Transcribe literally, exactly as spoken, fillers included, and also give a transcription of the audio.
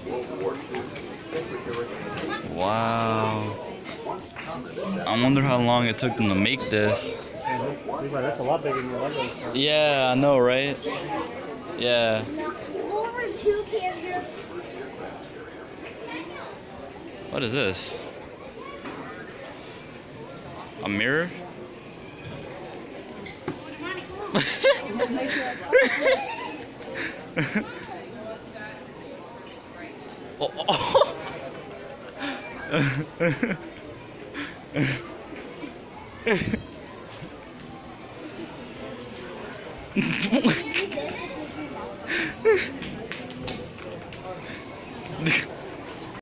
Wow. I wonder how long it took them to make this. Mm-hmm. That's a lot bigger than your Lego stuff. Yeah, I know, right? Yeah. What is this? A mirror? Oh, oh.